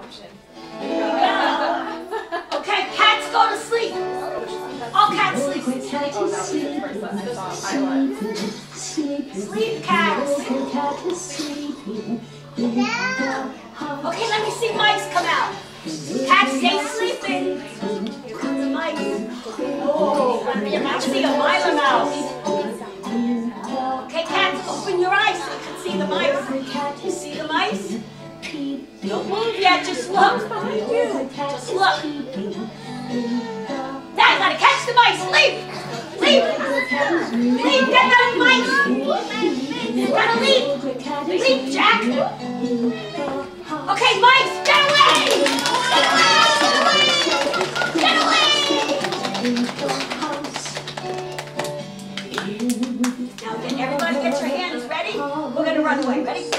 option. Okay, cats go to sleep. All cats sleep. Oh, that was the first one I saw on pilot. Sleep, cats. Okay, let me see mice come out. Cats stay sleeping. Here comes a mice. Oh, let me see a Mila mouse. Okay, cats, open your eyes so you can see the mice. You see the mice? Don't move yet, just look. Just look. Now I gotta catch the mice. Leap! Leap! Leap! Get those mice! You gotta leap! Leap, Jack! Okay, mice, get away! Get away! Now, everybody get your hands ready. We're gonna run away. Ready?